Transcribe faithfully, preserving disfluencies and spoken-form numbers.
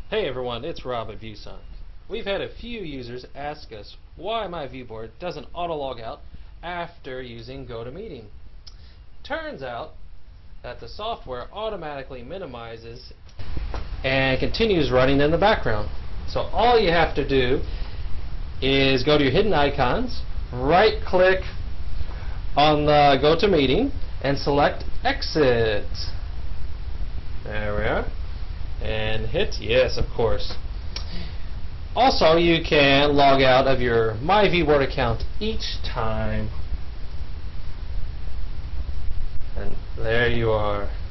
Hey everyone, it's Rob at ViewSonic. We've had a few users ask us why myViewBoard doesn't auto-log out after using GoToMeeting. Turns out that the software automatically minimizes and continues running in the background. So all you have to do is go to your hidden icons, right click on the GoToMeeting and select Exit. There we are. And hit yes, of course. Also, you can log out of your myViewBoard account each time. And there you are.